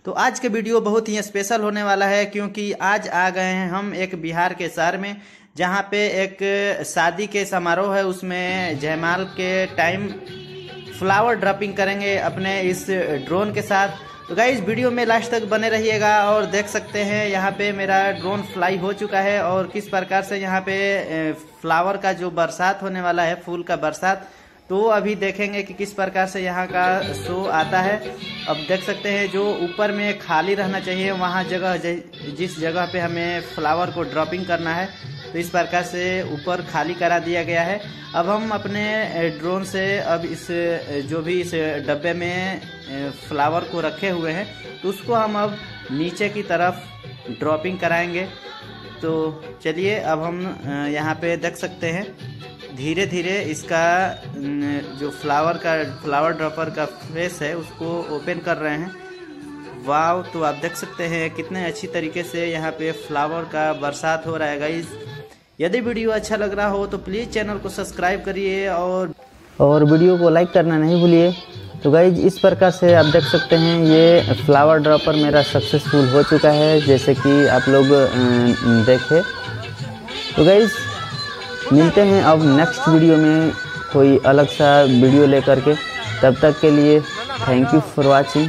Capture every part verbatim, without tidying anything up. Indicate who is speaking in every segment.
Speaker 1: तो आज के वीडियो बहुत ही स्पेशल होने वाला है, क्योंकि आज आ गए हैं हम एक बिहार के शहर में, जहां पे एक शादी के समारोह है। उसमें जयमाल के टाइम फ्लावर ड्रॉपिंग करेंगे अपने इस ड्रोन के साथ। तो गाइस वीडियो में लास्ट तक बने रहिएगा और देख सकते हैं यहाँ पे मेरा ड्रोन फ्लाई हो चुका है और किस प्रकार से यहाँ पे फ्लावर का जो बरसात होने वाला है, फूल का बरसात, तो अभी देखेंगे कि किस प्रकार से यहाँ का शो आता है। अब देख सकते हैं जो ऊपर में खाली रहना चाहिए वहाँ जगह, जिस जगह पे हमें फ्लावर को ड्रॉपिंग करना है, तो इस प्रकार से ऊपर खाली करा दिया गया है। अब हम अपने ड्रोन से अब इस जो भी इस डब्बे में फ्लावर को रखे हुए हैं, तो उसको हम अब नीचे की तरफ ड्रॉपिंग कराएंगे। तो चलिए अब हम यहाँ पे देख सकते हैं धीरे धीरे इसका जो फ्लावर का फ्लावर ड्रॉपर का फेस है उसको ओपन कर रहे हैं। वाव, तो आप देख सकते हैं कितने अच्छी तरीके से यहाँ पे फ्लावर का बरसात हो रहा है। गाइस यदि वीडियो अच्छा लग रहा हो तो प्लीज़ चैनल को सब्सक्राइब करिए और
Speaker 2: और वीडियो को लाइक करना नहीं भूलिए। तो गाइज इस प्रकार से आप देख सकते हैं ये फ्लावर ड्रॉपर मेरा सक्सेसफुल हो चुका है, जैसे कि आप लोग देखें। तो गाइज मिलते हैं अब नेक्स्ट वीडियो में कोई अलग सा वीडियो लेकर के। तब तक के लिए थैंक यू फॉर वाचिंग।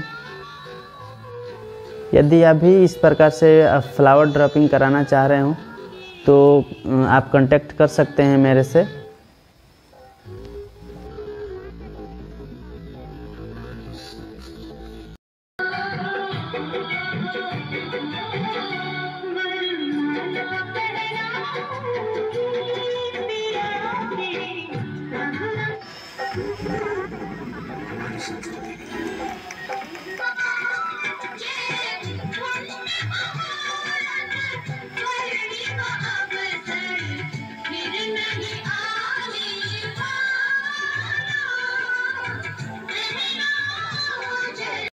Speaker 2: यदि आप भी इस प्रकार से फ्लावर ड्रॉपिंग कराना चाह रहे हो तो आप कांटेक्ट कर सकते हैं मेरे से।